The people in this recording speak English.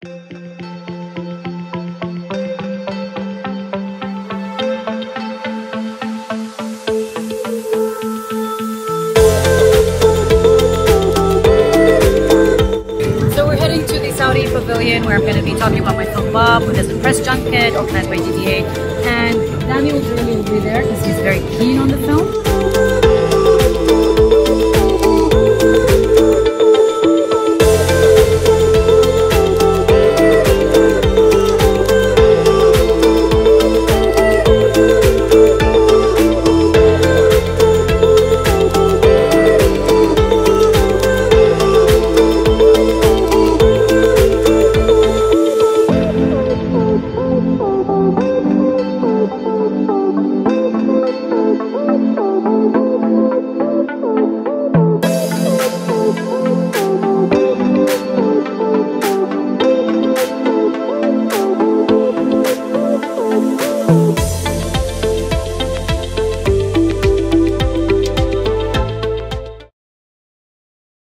Saudi Pavilion, where I'm going to be talking about my film Bob, who does a press junket organized by GTA, and Daniel will be there because he's very keen on the film.